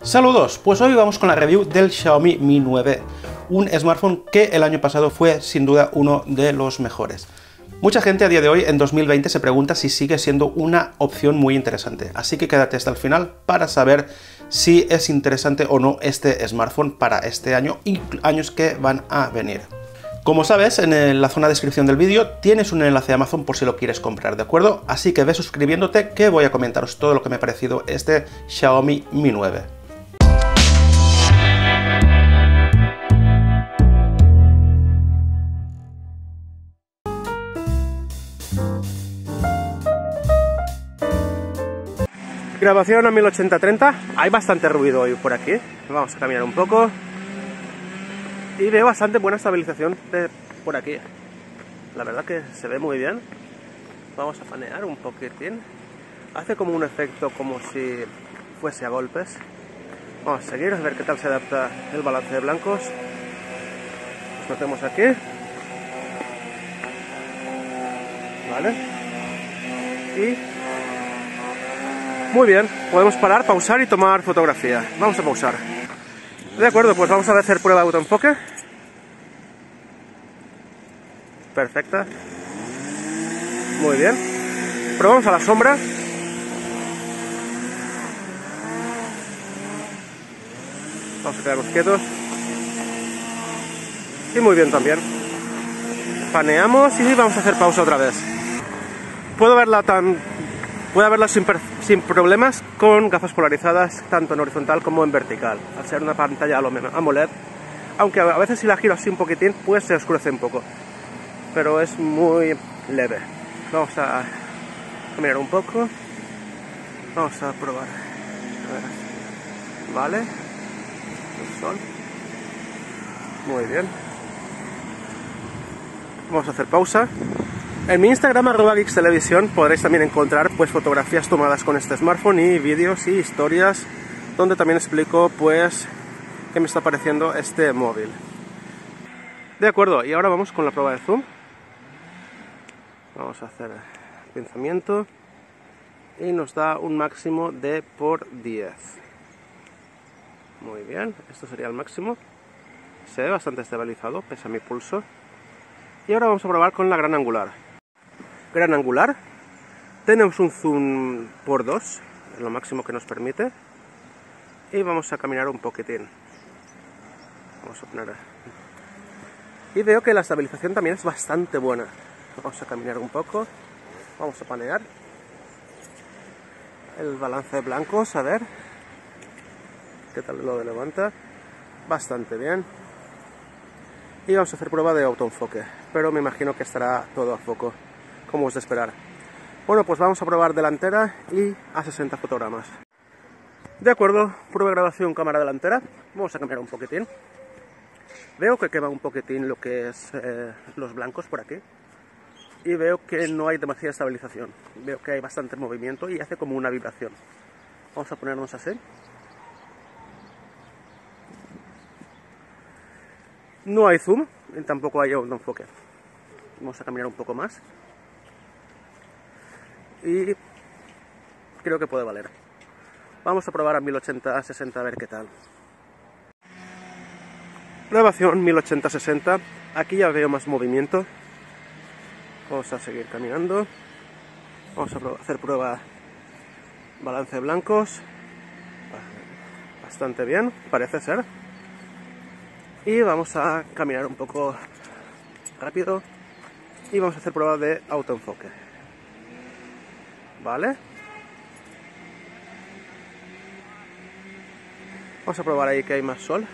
Saludos, pues hoy vamos con la review del Xiaomi Mi 9, un smartphone que el año pasado fue sin duda uno de los mejores. Mucha gente a día de hoy, en 2020, se pregunta si sigue siendo una opción muy interesante, así que quédate hasta el final para saber si es interesante o no este smartphone para este año y años que van a venir. Como sabes, en la zona de descripción del vídeo tienes un enlace a Amazon por si lo quieres comprar, ¿de acuerdo? Así que ve suscribiéndote que voy a comentaros todo lo que me ha parecido este Xiaomi Mi 9. Grabación a 1080-30, hay bastante ruido hoy por aquí, vamos a caminar un poco y veo bastante buena estabilización por aquí, la verdad que se ve muy bien. Vamos a panear un poquitín, hace como un efecto como si fuese a golpes. Vamos a seguir a ver qué tal se adapta el balance de blancos. Nos metemos aquí, vale, y muy bien, podemos parar, pausar y tomar fotografía. Vamos a pausar. De acuerdo, pues vamos a hacer prueba de autoenfoque. Perfecta. Muy bien. Probamos a la sombra. Vamos a quedarnos quietos. Y muy bien también. Paneamos y vamos a hacer pausa otra vez. Puedo verla sin problemas con gafas polarizadas tanto en horizontal como en vertical, al ser una pantalla AMOLED, aunque a veces si la giro así un poquitín pues se oscurece un poco, pero es muy leve. Vamos a mirar un poco, vamos a probar, a ver. Vale, el sol, muy bien, vamos a hacer pausa. En mi Instagram @geekstelevisión podréis también encontrar pues fotografías tomadas con este smartphone y vídeos y historias donde también explico pues qué me está pareciendo este móvil. De acuerdo, y ahora vamos con la prueba de zoom. Vamos a hacer pinzamiento y nos da un máximo de por 10. Muy bien, esto sería el máximo. Se ve bastante estabilizado pese a mi pulso. Y ahora vamos a probar con la gran angular. Gran angular, tenemos un zoom por 2, es lo máximo que nos permite, y vamos a caminar un poquitín. Vamos a poner, y veo que la estabilización también es bastante buena. Vamos a caminar un poco, vamos a panear el balance de blancos, a ver qué tal lo levanta. Bastante bien. Y vamos a hacer prueba de autoenfoque, pero me imagino que estará todo a foco, como es de esperar. Bueno, pues vamos a probar delantera y a 60 fotogramas. De acuerdo, prueba de grabación cámara delantera. Vamos a cambiar un poquitín. Veo que quema un poquitín lo que es los blancos por aquí. Y veo que no hay demasiada estabilización. Veo que hay bastante movimiento y hace como una vibración. Vamos a ponernos así. No hay zoom, y tampoco hay autoenfoque. Vamos a caminar un poco más. Y creo que puede valer. Vamos a probar a 1080-60 a ver qué tal. Grabación 1080-60. Aquí ya veo más movimiento. Vamos a seguir caminando. Vamos a hacer prueba balance de blancos. Bastante bien, parece ser. Y vamos a caminar un poco rápido. Y vamos a hacer prueba de autoenfoque. Vale. Vamos a probar ahí que hay más sol.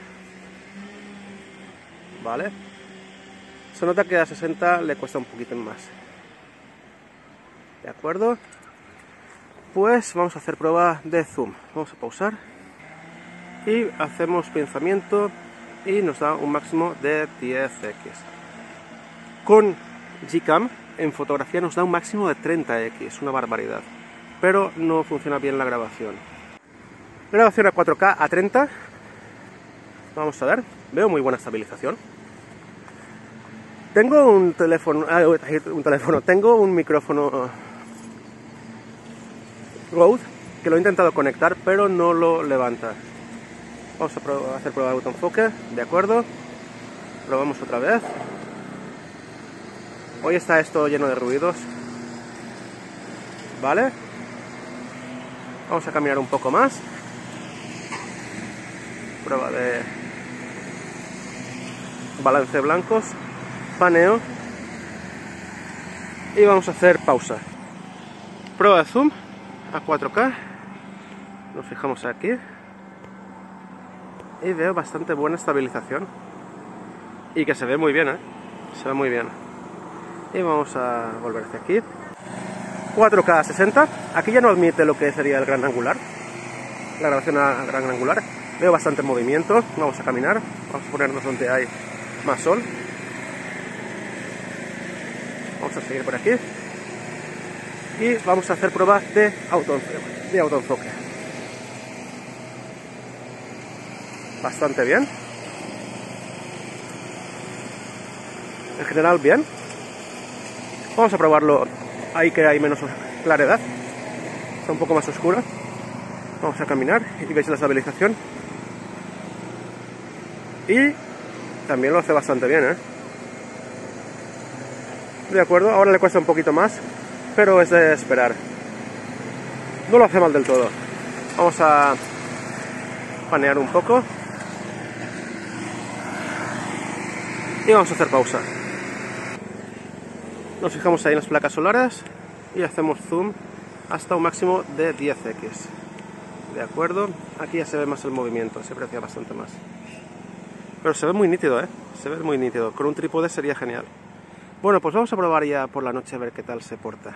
Vale. Se nota que a 60 le cuesta un poquito más. De acuerdo. Pues vamos a hacer prueba de zoom. Vamos a pausar. Y hacemos pinzamiento. Y nos da un máximo de 10x. Con Gcam en fotografía nos da un máximo de 30x, una barbaridad. Pero no funciona bien la grabación. Grabación a 4K a 30. Vamos a ver, veo muy buena estabilización. Tengo un teléfono, tengo un micrófono Rode que lo he intentado conectar pero no lo levanta. Vamos a hacer prueba de autoenfoque, de acuerdo. Probamos otra vez. Hoy está esto lleno de ruidos. Vale. Vamos a caminar un poco más. Prueba de balance blancos. Paneo. Y vamos a hacer pausa. Prueba de zoom a 4K. Nos fijamos aquí. Y veo bastante buena estabilización. Y que se ve muy bien, ¿eh? Se ve muy bien. Y vamos a volver hacia aquí. 4K 60. Aquí ya no admite lo que sería el gran angular. La grabación a gran angular. Veo bastante movimiento. Vamos a caminar. Vamos a ponernos donde hay más sol. Vamos a seguir por aquí. Y vamos a hacer pruebas de autoenfoque. Bastante bien. En general bien. Vamos a probarlo ahí que hay menos claridad. Está un poco más oscura. Vamos a caminar y veis la estabilización. Y también lo hace bastante bien, ¿eh? De acuerdo, ahora le cuesta un poquito más, pero es de esperar. No lo hace mal del todo. Vamos a panear un poco. Y vamos a hacer pausa. Nos fijamos ahí en las placas solares y hacemos zoom hasta un máximo de 10x. De acuerdo, aquí ya se ve más el movimiento, se aprecia bastante más. Pero se ve muy nítido, ¿eh? Se ve muy nítido. Con un trípode sería genial. Bueno, pues vamos a probar ya por la noche a ver qué tal se porta.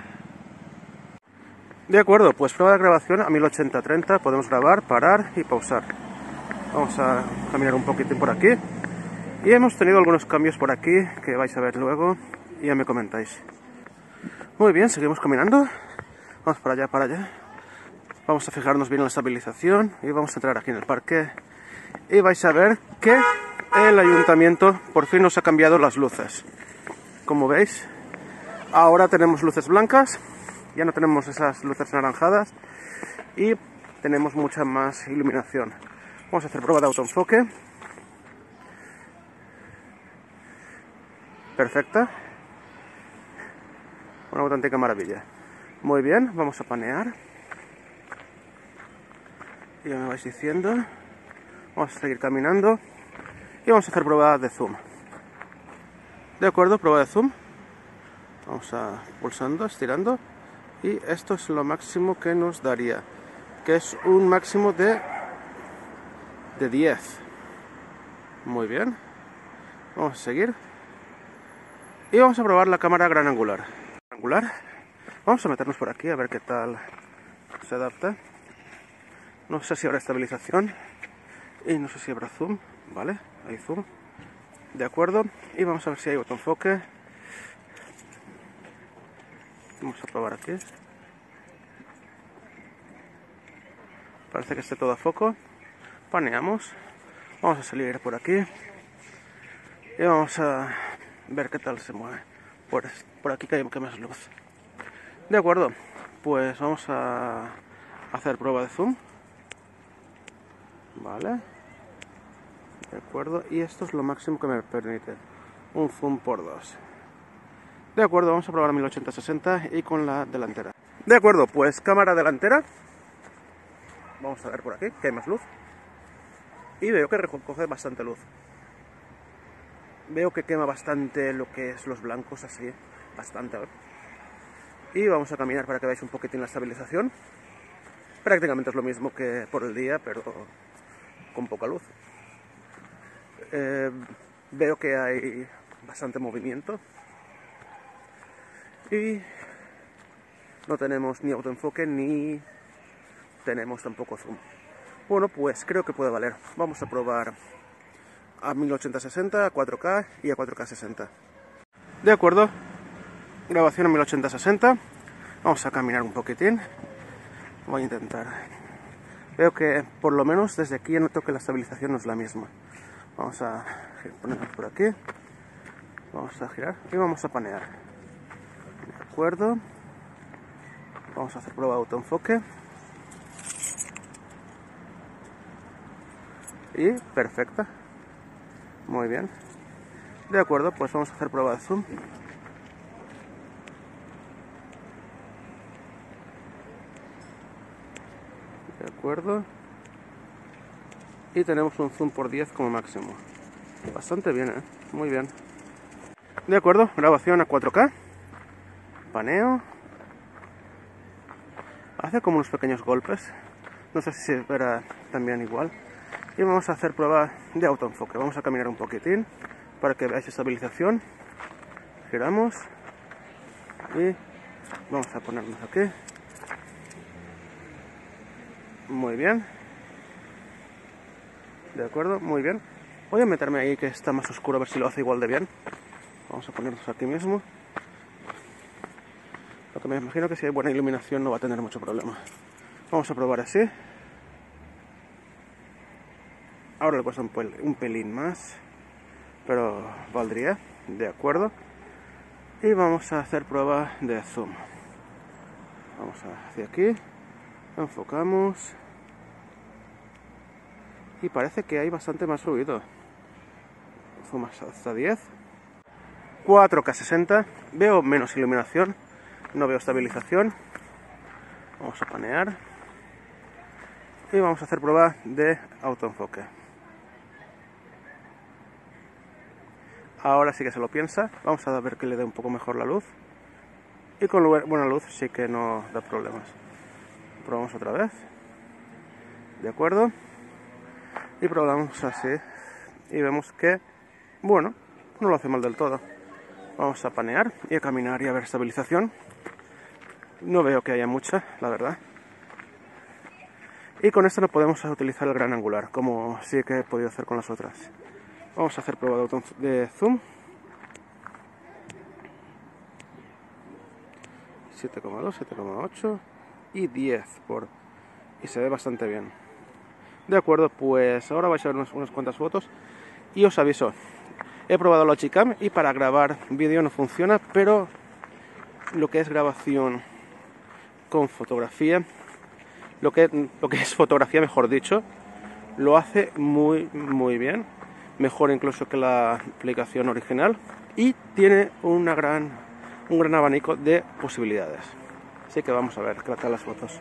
De acuerdo, pues prueba de grabación a 1080-30. Podemos grabar, parar y pausar. Vamos a caminar un poquitín por aquí. Y hemos tenido algunos cambios por aquí que vais a ver luego y ya me comentáis. Muy bien, seguimos caminando. Vamos para allá, para allá. Vamos a fijarnos bien en la estabilización y vamos a entrar aquí en el parque. Y vais a ver que el ayuntamiento por fin nos ha cambiado las luces. Como veis, ahora tenemos luces blancas, ya no tenemos esas luces anaranjadas y tenemos mucha más iluminación. Vamos a hacer prueba de autoenfoque. Perfecta. Una auténtica maravilla. Muy bien, vamos a panear. Y ya me vais diciendo. Vamos a seguir caminando. Y vamos a hacer prueba de zoom. De acuerdo, prueba de zoom. Vamos a pulsando, estirando. Y esto es lo máximo que nos daría. Que es un máximo de 10. Muy bien. Vamos a seguir. Y vamos a probar la cámara gran angular. Vamos a meternos por aquí a ver qué tal se adapta. No sé si habrá estabilización. Y no sé si habrá zoom. Vale, hay zoom. De acuerdo, y vamos a ver si hay autoenfoque. Vamos a probar aquí. Parece que esté todo a foco. Paneamos. Vamos a salir por aquí. Y vamos a ver qué tal se mueve. Por aquí que hay más luz. De acuerdo, pues vamos a hacer prueba de zoom. Vale. De acuerdo, y esto es lo máximo que me permite. Un zoom por 2. De acuerdo, vamos a probar a 1080-60 y con la delantera. De acuerdo, pues cámara delantera. Vamos a ver por aquí, que hay más luz. Y veo que recoge bastante luz. Veo que quema bastante lo que es los blancos, así, bastante. Y vamos a caminar para que veáis un poquitín la estabilización. Prácticamente es lo mismo que por el día, pero con poca luz. Veo que hay bastante movimiento. Y no tenemos ni autoenfoque ni tenemos tampoco zoom. Bueno, pues creo que puede valer. Vamos a probar a 1080-60, a 4K y a 4K-60. De acuerdo, grabación a 1080-60. Vamos a caminar un poquitín. Voy a intentar. Veo que por lo menos desde aquí ya noto que la estabilización no es la misma. Vamos a ponernos por aquí. Vamos a girar y vamos a panear. De acuerdo. Vamos a hacer prueba de autoenfoque. y perfecta. Muy bien. De acuerdo, pues vamos a hacer prueba de zoom. De acuerdo. Y tenemos un zoom por 10 como máximo. Bastante bien, ¿eh? Muy bien. De acuerdo, grabación a 4K. Paneo. Hace como unos pequeños golpes. No sé si se verá también igual. Y vamos a hacer prueba de autoenfoque. Vamos a caminar un poquitín para que veáis estabilización. Giramos. Y vamos a ponernos aquí. Muy bien. De acuerdo, muy bien. Voy a meterme ahí que está más oscuro a ver si lo hace igual de bien. Vamos a ponernos aquí mismo. Lo que me imagino que si hay buena iluminación no va a tener mucho problema. Vamos a probar así. Ahora le cuesta un pelín más, pero valdría. De acuerdo. Y vamos a hacer prueba de zoom. Vamos hacia aquí. Enfocamos. Y parece que hay bastante más ruido. Zoom hasta 10. 4K 60. Veo menos iluminación. No veo estabilización. Vamos a panear. Y vamos a hacer prueba de autoenfoque. Ahora sí que se lo piensa. Vamos a ver que le dé un poco mejor la luz. Y con buena luz sí que no da problemas. Probamos otra vez. De acuerdo. Y probamos así. Y vemos que, bueno, no lo hace mal del todo. Vamos a panear y a caminar y a ver estabilización. No veo que haya mucha, la verdad. Y con esto no podemos utilizar el gran angular, como sí que he podido hacer con las otras. Vamos a hacer prueba de zoom. 7,2, 7,8 y 10 y se ve bastante bien. De acuerdo, pues ahora vais a ver unas cuantas fotos y os aviso. He probado la Logicam y para grabar vídeo no funciona, pero lo que es grabación con fotografía, lo que es fotografía, mejor dicho, lo hace muy bien, mejor incluso que la aplicación original, y tiene un gran abanico de posibilidades. Así que vamos a ver qué tal las fotos.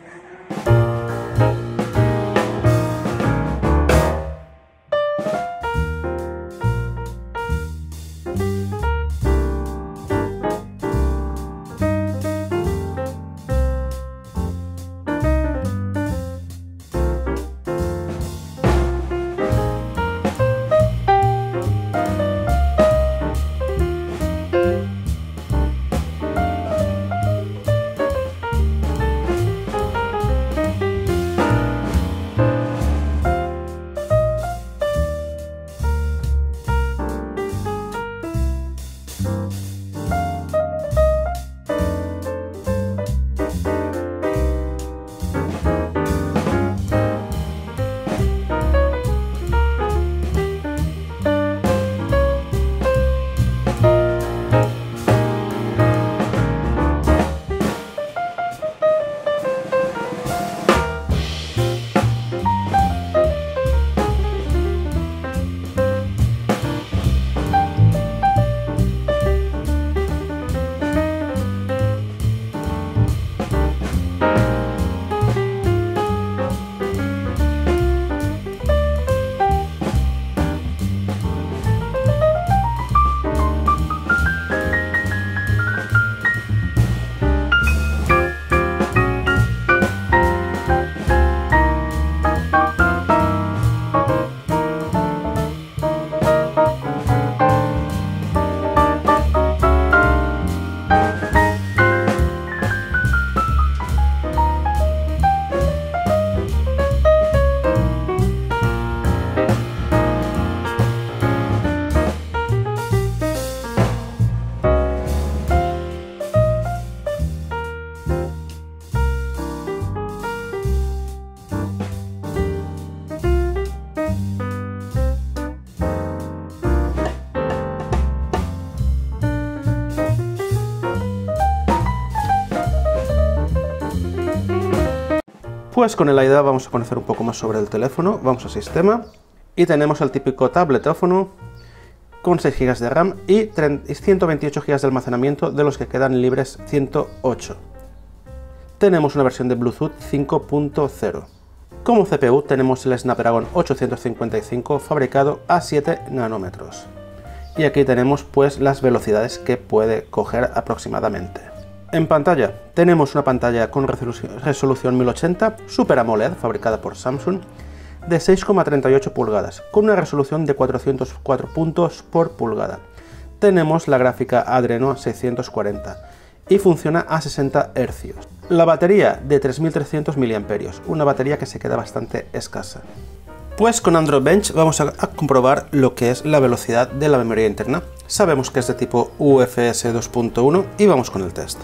Pues con el AIDA vamos a conocer un poco más sobre el teléfono. Vamos a sistema Y tenemos el típico tabletófono con 6 GB de RAM y 128 GB de almacenamiento, de los que quedan libres 108. Tenemos una versión de Bluetooth 5.0. Como CPU tenemos el Snapdragon 855 fabricado a 7 nanómetros. Y aquí tenemos pues las velocidades que puede coger aproximadamente. En pantalla tenemos una pantalla con resolución 1080 Super AMOLED fabricada por Samsung de 6,38 pulgadas con una resolución de 404 puntos por pulgada. Tenemos la gráfica Adreno 640 y funciona a 60 Hz. La batería de 3300 mAh, una batería que se queda bastante escasa. Pues con Android Bench vamos a comprobar lo que es la velocidad de la memoria interna. Sabemos que es de tipo UFS 2.1 y vamos con el test.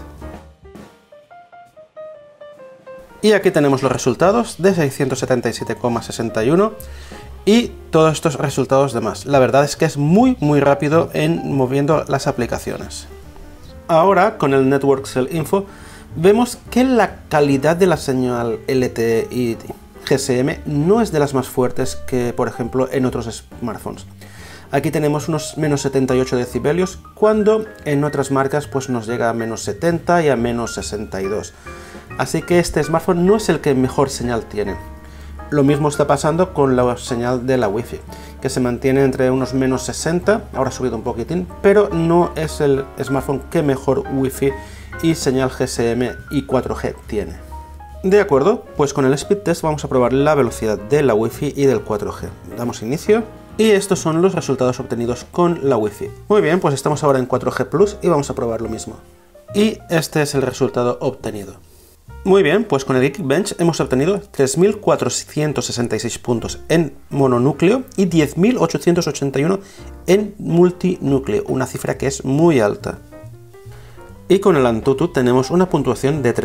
Y aquí tenemos los resultados de 677,61 y todos estos resultados demás. La verdad es que es muy rápido en moviendo las aplicaciones. Ahora con el Network Cell Info vemos que la calidad de la señal LTE y GSM no es de las más fuertes que por ejemplo en otros smartphones. Aquí tenemos unos menos 78 decibelios cuando en otras marcas pues nos llega a menos 70 y a menos 62. Así que este smartphone no es el que mejor señal tiene. Lo mismo está pasando con la señal de la Wi-Fi, que se mantiene entre unos menos 60, ahora ha subido un poquitín, pero no es el smartphone que mejor Wi-Fi y señal GSM y 4G tiene. De acuerdo, pues con el Speed Test vamos a probar la velocidad de la Wi-Fi y del 4G. Damos inicio y estos son los resultados obtenidos con la Wi-Fi. Muy bien, pues estamos ahora en 4G Plus y vamos a probar lo mismo. Y este es el resultado obtenido. Muy bien, pues con el Geekbench hemos obtenido 3.466 puntos en mononúcleo y 10.881 en multinúcleo, una cifra que es muy alta. Y con el Antutu tenemos una puntuación de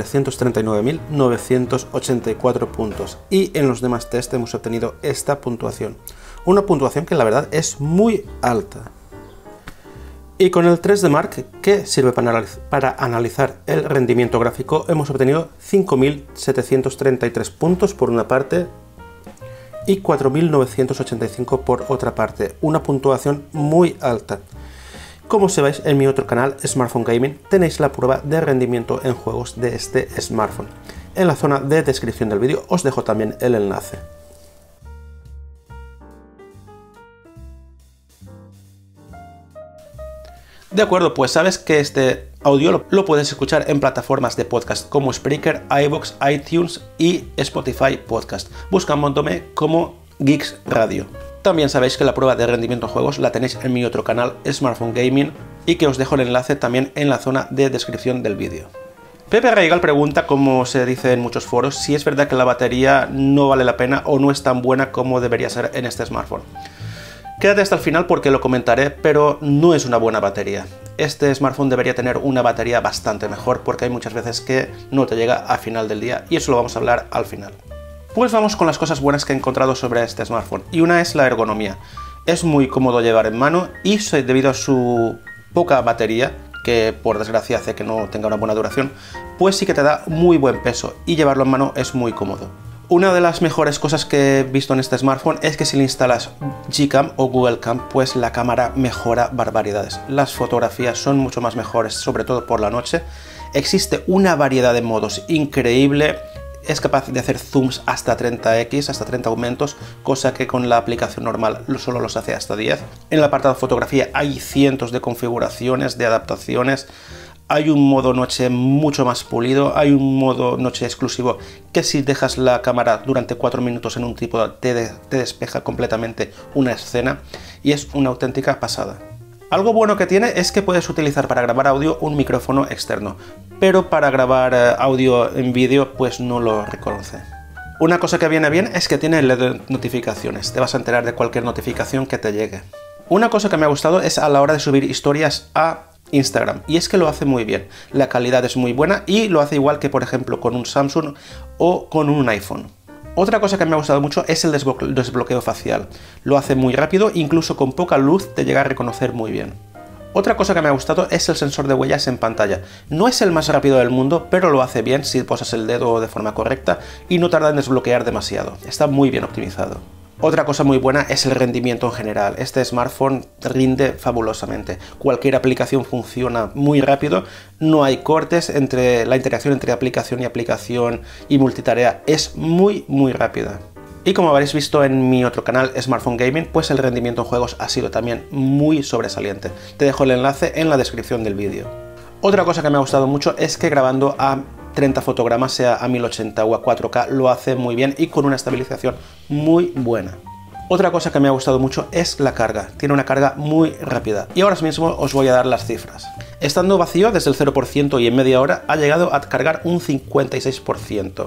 339.984 puntos y en los demás test hemos obtenido esta puntuación, una puntuación que la verdad es muy alta. Y con el 3D Mark, que sirve para analizar el rendimiento gráfico, hemos obtenido 5.733 puntos por una parte y 4.985 por otra parte, una puntuación muy alta. Como sabéis, en mi otro canal, Smartphone Gaming, tenéis la prueba de rendimiento en juegos de este smartphone. En la zona de descripción del vídeo os dejo también el enlace. De acuerdo, pues sabes que este audio lo puedes escuchar en plataformas de podcast como Spreaker, iVoox, iTunes y Spotify Podcast. Buscándome como Geeks Radio. También sabéis que la prueba de rendimiento en juegos la tenéis en mi otro canal, Smartphone Gaming, y que os dejo el enlace también en la zona de descripción del vídeo. Pepe Raigal pregunta, como se dice en muchos foros, si es verdad que la batería no vale la pena o no es tan buena como debería ser en este smartphone. Quédate hasta el final porque lo comentaré, pero no es una buena batería. Este smartphone debería tener una batería bastante mejor porque hay muchas veces que no te llega a final del día y eso lo vamos a hablar al final. Pues vamos con las cosas buenas que he encontrado sobre este smartphone y una es la ergonomía. Es muy cómodo llevar en mano y debido a su poca batería, que por desgracia hace que no tenga una buena duración, pues sí que te da muy buen peso y llevarlo en mano es muy cómodo. Una de las mejores cosas que he visto en este smartphone es que si le instalas Gcam o Google Cam, pues la cámara mejora barbaridades. Las fotografías son mucho más mejores, sobre todo por la noche. Existe una variedad de modos increíble. Es capaz de hacer zooms hasta 30x, hasta 30 aumentos, cosa que con la aplicación normal solo los hace hasta 10. En el apartado fotografía hay cientos de configuraciones, de adaptaciones. Hay un modo noche mucho más pulido, hay un modo noche exclusivo que si dejas la cámara durante 4 minutos en un trípode te despeja completamente una escena y es una auténtica pasada. Algo bueno que tiene es que puedes utilizar para grabar audio un micrófono externo, pero para grabar audio en vídeo pues no lo reconoce. Una cosa que viene bien es que tiene LED notificaciones, te vas a enterar de cualquier notificación que te llegue. Una cosa que me ha gustado es a la hora de subir historias a Instagram, y es que lo hace muy bien, la calidad es muy buena y lo hace igual que por ejemplo con un Samsung o con un iPhone. Otra cosa que me ha gustado mucho es el desbloqueo facial, lo hace muy rápido, incluso con poca luz te llega a reconocer muy bien. Otra cosa que me ha gustado es el sensor de huellas en pantalla, no es el más rápido del mundo, pero lo hace bien si posas el dedo de forma correcta y no tarda en desbloquear demasiado, está muy bien optimizado. Otra cosa muy buena es el rendimiento en general. Este smartphone rinde fabulosamente. Cualquier aplicación funciona muy rápido, no hay cortes, la interacción entre aplicación y multitarea es muy rápida. Y como habréis visto en mi otro canal, Smartphone Gaming, pues el rendimiento en juegos ha sido también muy sobresaliente. Te dejo el enlace en la descripción del vídeo. Otra cosa que me ha gustado mucho es que grabando a 30 fotogramas, sea a 1080 o a 4K, lo hace muy bien y con una estabilización muy buena. Otra cosa que me ha gustado mucho es la carga. Tiene una carga muy rápida. Y ahora mismo os voy a dar las cifras. Estando vacío desde el 0% y en media hora ha llegado a cargar un 56%.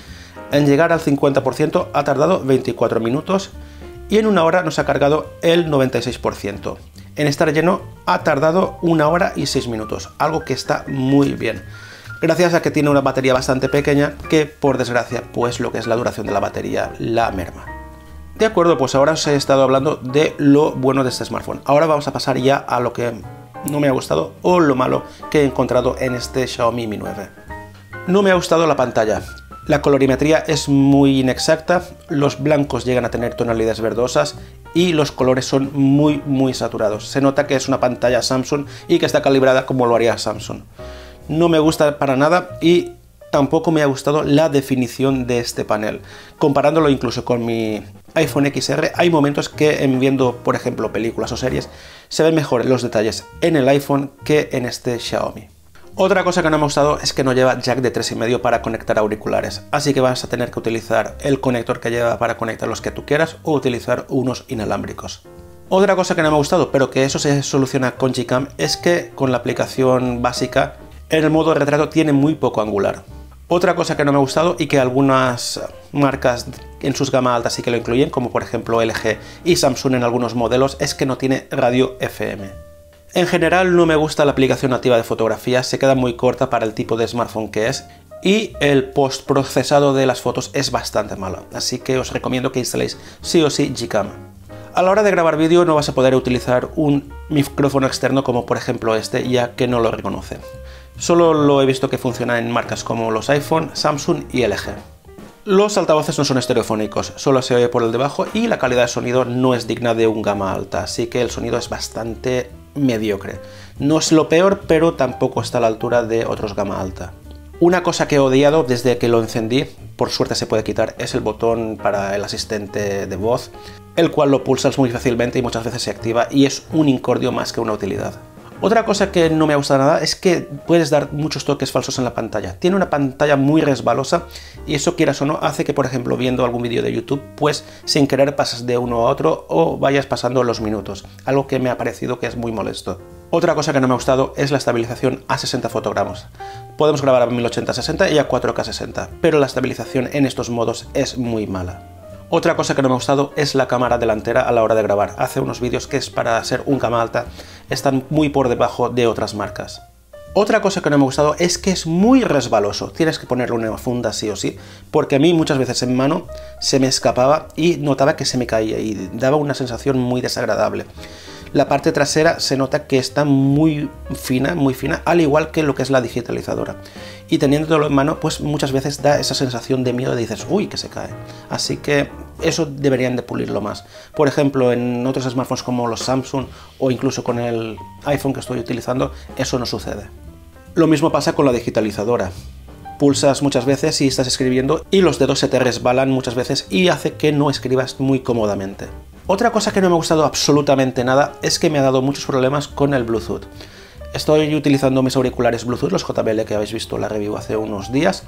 En llegar al 50% ha tardado 24 minutos y en una hora nos ha cargado el 96%. En estar lleno ha tardado 1 hora y 6 minutos, algo que está muy bien. Gracias a que tiene una batería bastante pequeña que, por desgracia, pues lo que es la duración de la batería la merma. De acuerdo, pues ahora os he estado hablando de lo bueno de este smartphone. Ahora vamos a pasar ya a lo que no me ha gustado o lo malo que he encontrado en este Xiaomi Mi 9. No me ha gustado la pantalla. La colorimetría es muy inexacta, los blancos llegan a tener tonalidades verdosas y los colores son muy saturados. Se nota que es una pantalla Samsung y que está calibrada como lo haría Samsung. No me gusta para nada y tampoco me ha gustado la definición de este panel. Comparándolo incluso con mi iPhone XR, hay momentos que viendo, por ejemplo, películas o series, se ven mejor los detalles en el iPhone que en este Xiaomi. Otra cosa que no me ha gustado es que no lleva jack de 3,5 para conectar auriculares, así que vas a tener que utilizar el conector que lleva para conectar los que tú quieras o utilizar unos inalámbricos. Otra cosa que no me ha gustado, pero que eso se soluciona con Gcam, es que con la aplicación básica en el modo retrato tiene muy poco angular. Otra cosa que no me ha gustado y que algunas marcas en sus gama altas sí que lo incluyen, como por ejemplo LG y Samsung en algunos modelos, es que no tiene radio FM. En general no me gusta la aplicación nativa de fotografía, se queda muy corta para el tipo de smartphone que es y el postprocesado de las fotos es bastante malo, así que os recomiendo que instaléis sí o sí Gcam. A la hora de grabar vídeo no vas a poder utilizar un micrófono externo como por ejemplo este, ya que no lo reconoce. Solo lo he visto que funciona en marcas como los iPhone, Samsung y LG. Los altavoces no son estereofónicos, solo se oye por el debajo y la calidad de sonido no es digna de un gama alta, así que el sonido es bastante mediocre. No es lo peor, pero tampoco está a la altura de otros gama alta. Una cosa que he odiado desde que lo encendí, por suerte se puede quitar, es el botón para el asistente de voz, el cual lo pulsas muy fácilmente y muchas veces se activa y es un incordio más que una utilidad. Otra cosa que no me ha gustado nada es que puedes dar muchos toques falsos en la pantalla. Tiene una pantalla muy resbalosa y eso, quieras o no, hace que, por ejemplo, viendo algún vídeo de YouTube, pues sin querer pasas de uno a otro o vayas pasando los minutos, algo que me ha parecido que es muy molesto. Otra cosa que no me ha gustado es la estabilización a 60 fotogramas. Podemos grabar a 1080-60 y a 4K-60, pero la estabilización en estos modos es muy mala. Otra cosa que no me ha gustado es la cámara delantera a la hora de grabar. Hace unos vídeos que es para ser un gama alta, están muy por debajo de otras marcas. Otra cosa que no me ha gustado es que es muy resbaloso. Tienes que ponerle una funda sí o sí, porque a mí muchas veces en mano se me escapaba y notaba que se me caía y daba una sensación muy desagradable. La parte trasera se nota que está muy fina, al igual que lo que es la digitalizadora. Y teniéndolo en mano, pues muchas veces da esa sensación de miedo y dices, uy, que se cae. Así que eso deberían de pulirlo más. Por ejemplo, en otros smartphones como los Samsung o incluso con el iPhone que estoy utilizando, eso no sucede. Lo mismo pasa con la digitalizadora. Pulsas muchas veces y estás escribiendo y los dedos se te resbalan muchas veces y hace que no escribas muy cómodamente. Otra cosa que no me ha gustado absolutamente nada es que me ha dado muchos problemas con el Bluetooth. Estoy utilizando mis auriculares Bluetooth, los JBL que habéis visto la review hace unos días,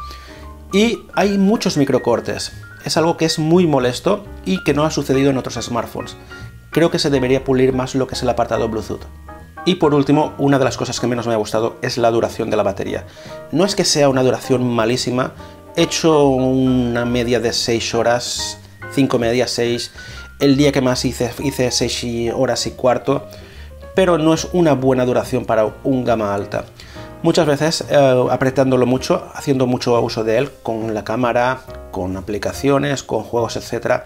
y hay muchos microcortes. Es algo que es muy molesto y que no ha sucedido en otros smartphones. Creo que se debería pulir más lo que es el apartado Bluetooth. Y por último, una de las cosas que menos me ha gustado es la duración de la batería. No es que sea una duración malísima, he hecho una media de 6 horas, 5 medias, 6... El día que más hice 6 horas y cuarto, pero no es una buena duración para un gama alta. Muchas veces apretándolo mucho, haciendo mucho uso de él, con la cámara, con aplicaciones, con juegos, etc.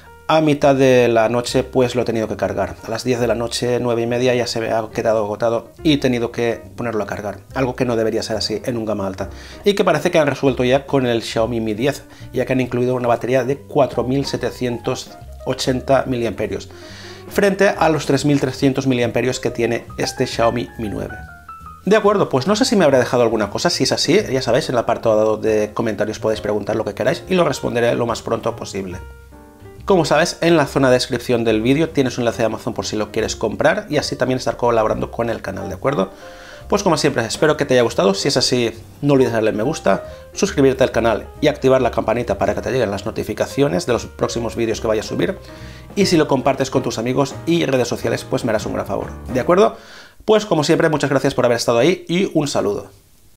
A mitad de la noche pues lo he tenido que cargar. A las 10 de la noche, 9:30 ya se me ha quedado agotado y he tenido que ponerlo a cargar. Algo que no debería ser así en un gama alta. Y que parece que han resuelto ya con el Xiaomi Mi 10, ya que han incluido una batería de 4700 80 mAh, frente a los 3300 mAh que tiene este Xiaomi Mi 9. De acuerdo, pues no sé si me habré dejado alguna cosa. Si es así, ya sabéis, en el apartado de comentarios podéis preguntar lo que queráis y lo responderé lo más pronto posible. Como sabes, en la zona de descripción del vídeo tienes un enlace de Amazon por si lo quieres comprar y así también estar colaborando con el canal, ¿de acuerdo? Pues como siempre, espero que te haya gustado. Si es así, no olvides darle me gusta, suscribirte al canal y activar la campanita para que te lleguen las notificaciones de los próximos vídeos que vaya a subir. Y si lo compartes con tus amigos y redes sociales, pues me harás un gran favor, ¿de acuerdo? Pues como siempre, muchas gracias por haber estado ahí y un saludo.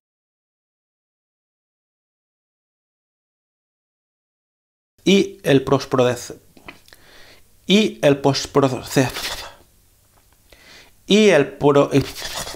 Y el postproceso.